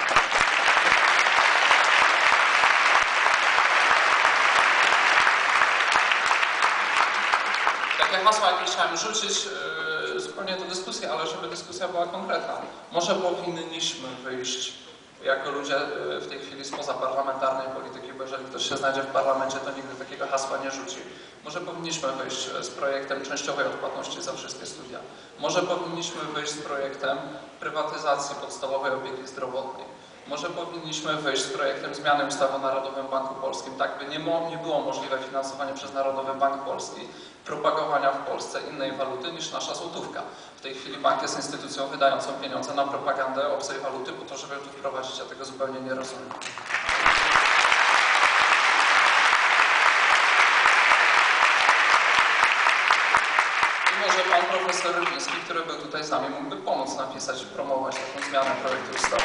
Takie hasła, jakie chciałem rzucić yy, zupełnie do dyskusji, ale żeby dyskusja była konkretna. Może powinniśmy wyjść jako ludzie yy, w tej chwili spoza parlamentarnej polityki, bo jeżeli ktoś się znajdzie w parlamencie, to nigdy takiego hasła nie rzuci. Może powinniśmy wyjść z projektem częściowej odpłatności za wszystkie studia. Może powinniśmy wyjść z projektem prywatyzacji podstawowej opieki zdrowotnej. Może powinniśmy wyjść z projektem zmiany ustawy o Narodowym Banku Polskim, tak by nie, mo nie było możliwe finansowanie przez Narodowy Bank Polski propagowania w Polsce innej waluty niż nasza złotówka. W tej chwili bank jest instytucją wydającą pieniądze na propagandę obcej waluty po to, żeby tu wprowadzić, ja tego zupełnie nie rozumiem. I może pan profesor Rybiński, który był tutaj z nami, mógłby pomóc napisać i promować taką zmianę projektu ustawy.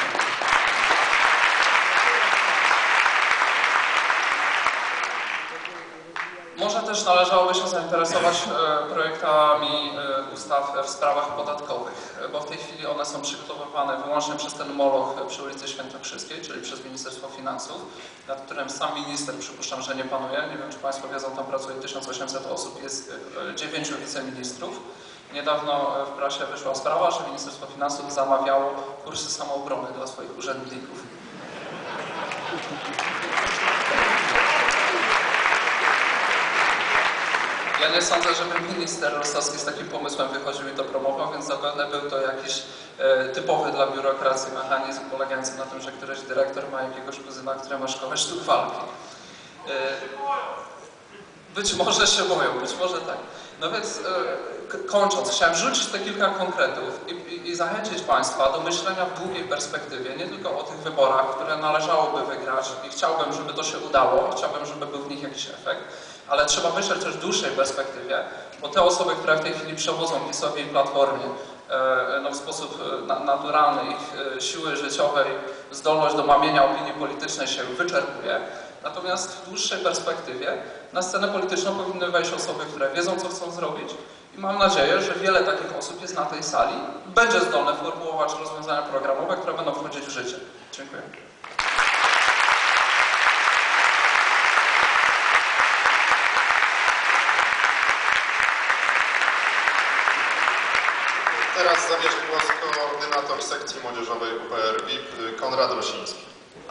Może też należałoby się zainteresować e, projektami e, ustaw w sprawach podatkowych, bo w tej chwili one są przygotowywane wyłącznie przez ten moloch przy ulicy Świętokrzyskiej, czyli przez Ministerstwo Finansów, nad którym sam minister, przypuszczam, że nie panuje. Nie wiem, czy Państwo wiedzą, tam pracuje tysiąc osiemset osób, jest e, dziewięciu wiceministrów. Niedawno w prasie wyszła sprawa, że Ministerstwo Finansów zamawiało kursy samoobrony dla swoich urzędników. Ja nie sądzę, żeby minister Rostowski z takim pomysłem wychodził i to promował, więc zapewne był to jakiś e, typowy dla biurokracji mechanizm polegający na tym, że któryś dyrektor ma jakiegoś kuzyna, który ma szkołę sztuk walki. E, być może się boją, być może tak. No więc e, kończąc, chciałem rzucić te kilka konkretów i, i, i zachęcić Państwa do myślenia w długiej perspektywie, nie tylko o tych wyborach, które należałoby wygrać i chciałbym, żeby to się udało, chciałbym, żeby był w nich jakiś efekt, ale trzeba myśleć też w dłuższej perspektywie, bo te osoby, które w tej chwili przewodzą PiS-owi i Platformie, no w sposób naturalny ich siły życiowej, zdolność do mamienia opinii politycznej się wyczerpuje. Natomiast w dłuższej perspektywie na scenę polityczną powinny wejść osoby, które wiedzą, co chcą zrobić i mam nadzieję, że wiele takich osób jest na tej sali i będzie zdolne formułować rozwiązania programowe, które będą wchodzić w życie. Dziękuję. Teraz zabierze głos koordynator sekcji młodzieżowej U P R V I P Konrad Rosiński.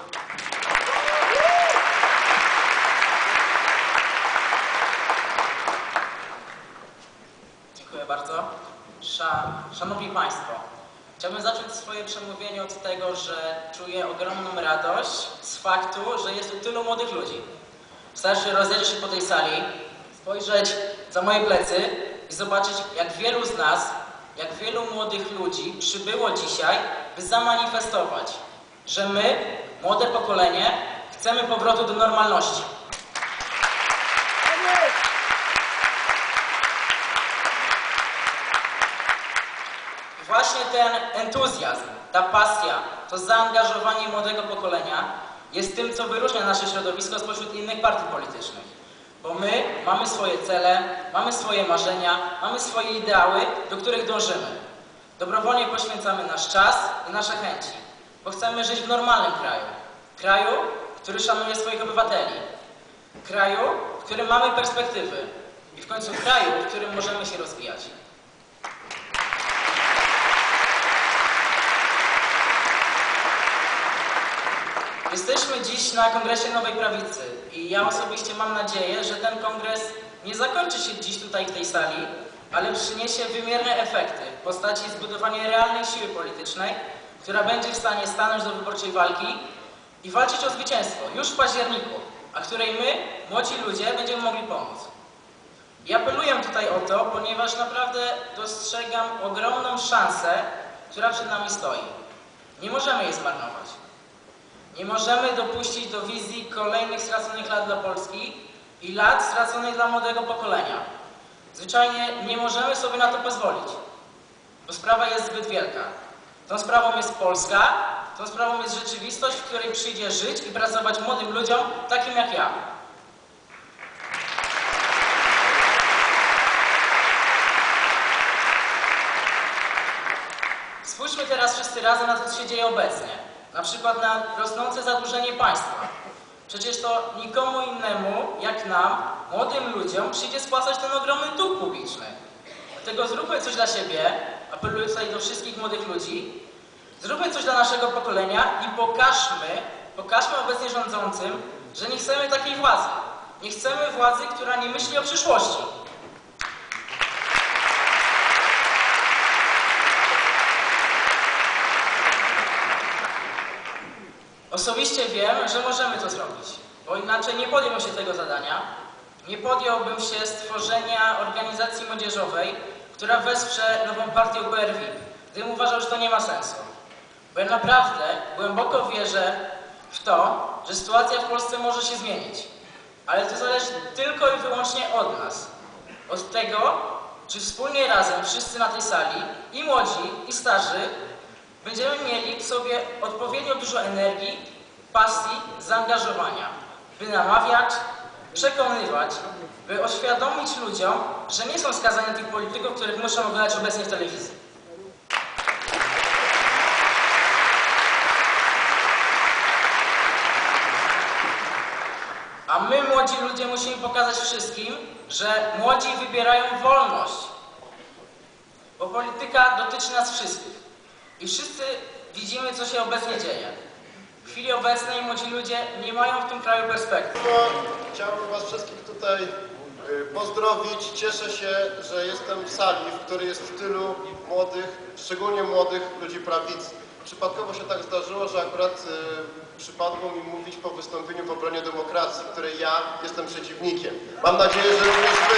Dziękuję bardzo. Szanowni Państwo, chciałbym zacząć swoje przemówienie od tego, że czuję ogromną radość z faktu, że jest tu tylu młodych ludzi. Wystarczy rozejrzeć się po tej sali, spojrzeć za moje plecy i zobaczyć, jak wielu z nas, jak wielu młodych ludzi przybyło dzisiaj, by zamanifestować, że my, młode pokolenie, chcemy powrotu do normalności. Właśnie ten entuzjazm, ta pasja, to zaangażowanie młodego pokolenia jest tym, co wyróżnia nasze środowisko spośród innych partii politycznych. Bo my mamy swoje cele, mamy swoje marzenia, mamy swoje ideały, do których dążymy. Dobrowolnie poświęcamy nasz czas i nasze chęci, bo chcemy żyć w normalnym kraju. Kraju, który szanuje swoich obywateli. Kraju, w którym mamy perspektywy. I w końcu kraju, w którym możemy się rozwijać. Jesteśmy dziś na Kongresie Nowej Prawicy i ja osobiście mam nadzieję, że ten kongres nie zakończy się dziś tutaj w tej sali, ale przyniesie wymierne efekty w postaci zbudowania realnej siły politycznej, która będzie w stanie stanąć do wyborczej walki i walczyć o zwycięstwo już w październiku, a której my, młodzi ludzie, będziemy mogli pomóc. I apeluję tutaj o to, ponieważ naprawdę dostrzegam ogromną szansę, która przed nami stoi. Nie możemy jej zmarnować. Nie możemy dopuścić do wizji kolejnych straconych lat dla Polski i lat straconych dla młodego pokolenia. Zwyczajnie nie możemy sobie na to pozwolić, bo sprawa jest zbyt wielka. Tą sprawą jest Polska, tą sprawą jest rzeczywistość, w której przyjdzie żyć i pracować młodym ludziom, takim jak ja. Spójrzmy teraz wszyscy razem na to, co się dzieje obecnie. Na przykład na rosnące zadłużenie państwa. Przecież to nikomu innemu, jak nam, młodym ludziom, przyjdzie spłacać ten ogromny dług publiczny. Dlatego zróbmy coś dla siebie, apeluję tutaj do wszystkich młodych ludzi, zróbmy coś dla naszego pokolenia i pokażmy, pokażmy obecnie rządzącym, że nie chcemy takiej władzy. Nie chcemy władzy, która nie myśli o przyszłości. osobiście wiem, że możemy to zrobić, bo inaczej nie podjąłbym się tego zadania. Nie podjąłbym się stworzenia organizacji młodzieżowej, która wesprze nową partię U B R W I P, gdybym uważał, że to nie ma sensu. Bo ja naprawdę głęboko wierzę w to, że sytuacja w Polsce może się zmienić. Ale to zależy tylko i wyłącznie od nas. Od tego, czy wspólnie razem wszyscy na tej sali, i młodzi, i starzy, będziemy mieli w sobie odpowiednio dużo energii, pasji, zaangażowania, by namawiać, przekonywać, by oświadomić ludziom, że nie są skazani na tych polityków, których muszą oglądać obecnie w telewizji. A my, młodzi ludzie, musimy pokazać wszystkim, że młodzi wybierają wolność. Bo polityka dotyczy nas wszystkich. I wszyscy widzimy, co się obecnie dzieje. W chwili obecnej młodzi ludzie nie mają w tym kraju perspektyw. Chciałbym Was wszystkich tutaj pozdrowić. Cieszę się, że jestem w sali, w której jest tylu młodych, szczególnie młodych ludzi prawicy. Przypadkowo się tak zdarzyło, że akurat y, przypadło mi mówić po wystąpieniu w obronie demokracji, której ja jestem przeciwnikiem. Mam nadzieję, że również Wy.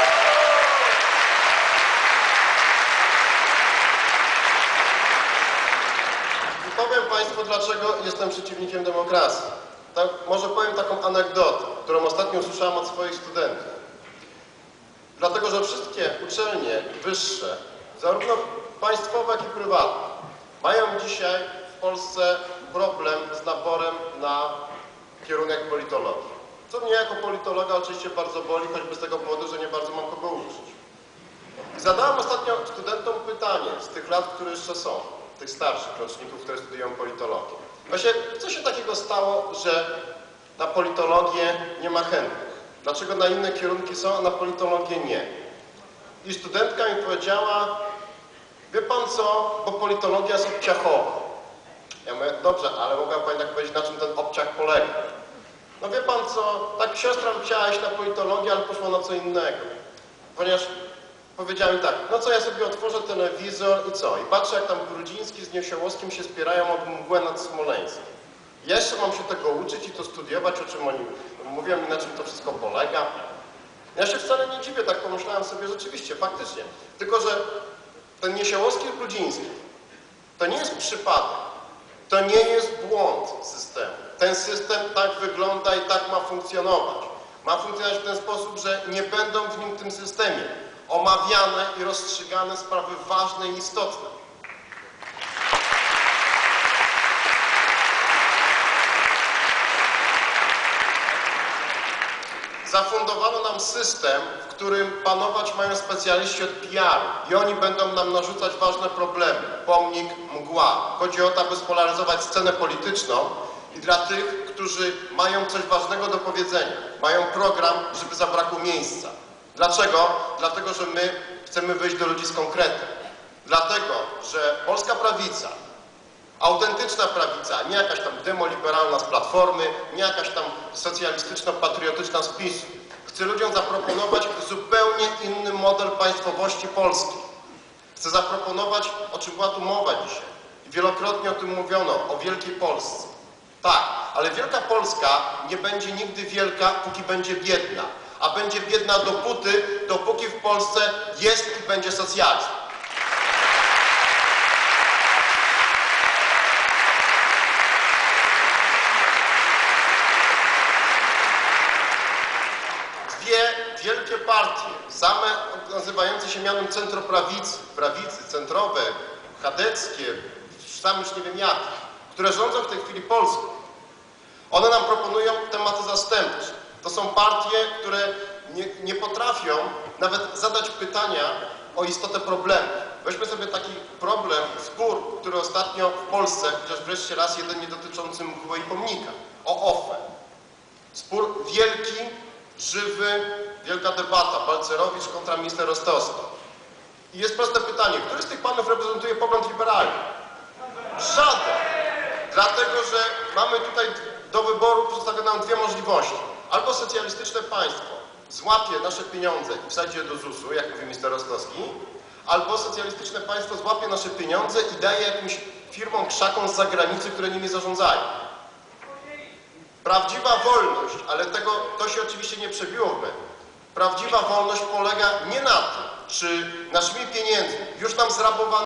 I powiem Państwu, dlaczego jestem przeciwnikiem demokracji. Tak, może powiem taką anegdotę, którą ostatnio usłyszałem od swoich studentów. Dlatego, że wszystkie uczelnie wyższe, zarówno państwowe, jak i prywatne, mają dzisiaj w Polsce problem z naborem na kierunek politologii. Co mnie jako politologa oczywiście bardzo boli, choćby z tego powodu, że nie bardzo mam kogo uczyć. I zadałem ostatnio studentom pytanie z tych lat, które jeszcze są, tych starszych roczników, które studiują politologię. Właśnie, co się takiego stało, że na politologię nie ma chętnych? Dlaczego na inne kierunki są, a na politologię nie? I studentka mi powiedziała: wie pan co, bo politologia jest obciachowa. Ja mówię: dobrze, ale mogła pani tak powiedzieć, na czym ten obciach polega? No wie pan co, tak siostra chciała iść na politologię, ale poszła na co innego. Ponieważ powiedziała mi tak: no co, ja sobie otworzę telewizor i co? I patrzę, jak tam Brudziński z Niesiołowskim się spierają o mgłę nad Smoleńskiem. Jeszcze mam się tego uczyć i to studiować, o czym oni mówią i na czym to wszystko polega. Ja się wcale nie dziwię, tak pomyślałem sobie, rzeczywiście, faktycznie. Tylko że ten Niesiołowski i Brudziński to nie jest przypadek, to nie jest błąd systemu. Ten system tak wygląda i tak ma funkcjonować. Ma funkcjonować w ten sposób, że nie będą w nim, w tym systemie, omawiane i rozstrzygane sprawy ważne i istotne. Zafundowano nam system, w którym panować mają specjaliści od P R-u i oni będą nam narzucać ważne problemy. Pomnik, mgła. Chodzi o to, aby spolaryzować scenę polityczną i dla tych, którzy mają coś ważnego do powiedzenia, mają program, żeby zabrakło miejsca. Dlaczego? Dlatego, że my chcemy wyjść do ludzi z konkretem. Dlatego, że polska prawica, autentyczna prawica, nie jakaś tam demoliberalna z Platformy, nie jakaś tam socjalistyczno-patriotyczna z PiS-u, chce ludziom zaproponować zupełnie inny model państwowości polskiej. Chce zaproponować, o czym była tu mowa dzisiaj, i wielokrotnie o tym mówiono, o Wielkiej Polsce. Tak, ale Wielka Polska nie będzie nigdy wielka, póki będzie biedna. A będzie biedna dopóty, dopóki w Polsce jest i będzie socjalizm. Dwie wielkie partie, same nazywające się mianem centroprawicy, prawicy, centrowe, chadeckie, sam już nie wiem jak, które rządzą w tej chwili Polską. One nam proponują tematy zastępcze. To są partie, które nie, nie potrafią nawet zadać pytania o istotę problemu. Weźmy sobie taki problem, spór, który ostatnio w Polsce, chociaż wreszcie raz jeden nie dotyczący mgły i pomnika, o O F E. Spór wielki, żywy, wielka debata, Balcerowicz kontra minister Rostowski. I jest proste pytanie, który z tych panów reprezentuje pogląd liberalny? Żaden. Dlatego, że mamy tutaj do wyboru przedstawione nam dwie możliwości. Albo socjalistyczne państwo złapie nasze pieniądze i wsadzi je do zusu, jak mówi minister Rostowski, albo socjalistyczne państwo złapie nasze pieniądze i daje jakimś firmom krzakom z zagranicy, które nimi zarządzają. Prawdziwa wolność, ale tego, to się oczywiście nie przebiło w mediach. Prawdziwa wolność polega nie na tym, czy naszymi pieniędzmi już nam zrabowano